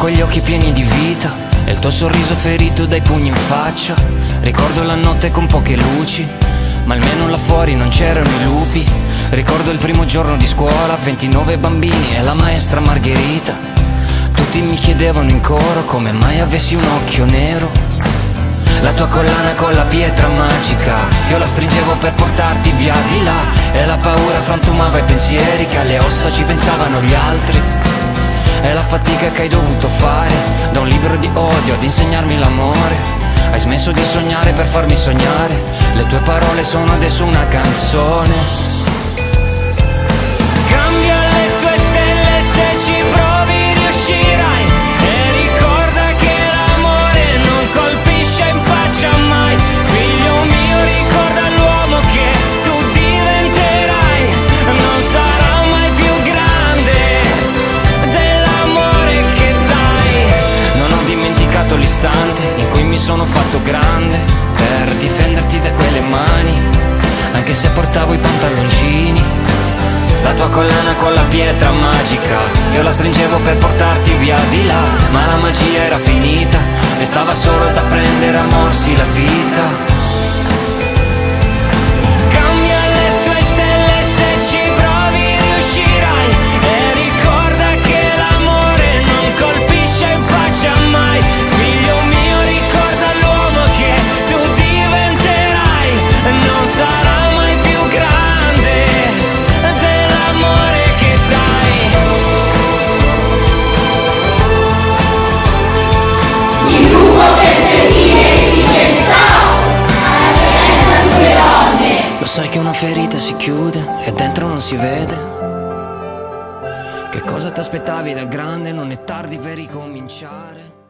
quegli occhi pieni di vita e il tuo sorriso ferito dai pugni in faccia. Ricordo la notte con poche luci, ma almeno là fuori non c'erano i lupi. Ricordo il primo giorno di scuola, 29 bambini e la maestra Margherita. Tutti mi chiedevano in coro come mai avessi un occhio nero. La tua collana con la pietra magica, io la stringevo per portarti via di là. E la paura frantumava i pensieri, che alle ossa ci pensavano gli altri. E la fatica che hai dovuto fare, da un libro di odio ad insegnarmi l'amore. Hai smesso di sognare per farmi sognare, le tue parole sono adesso una canzone. Cambia le tue stelle, se ci provi riuscirai. E ricorda che l'amore non colpisce in faccia mai. Figlio mio, ricorda l'uomo che tu diventerai. Non sarà mai più grande dell'amore che dai. Non ho dimenticato l'istante in cui mi sono fatto grande per difenderti da quelle mani, anche se portavo i pantaloncini. La tua collana con la pietra magica, io la stringevo per portarti via di là. Ma la magia era finita e stava solo da prendere a morsi la vita. Cambia le tue stelle, se ci provi riuscirai. E ricorda che l'amore non colpisce in faccia mai. Figlio mio, ricorda l'uomo che tu diventerai. Non sarà mai più grande dell'amore che dai. Il gruppo per sentire dice stop alla violenza sulle donne. Lo sai che una ferita si chiude e dentro non si vede. Che cosa ti aspettavi da grande? Non è tardi per ricominciare.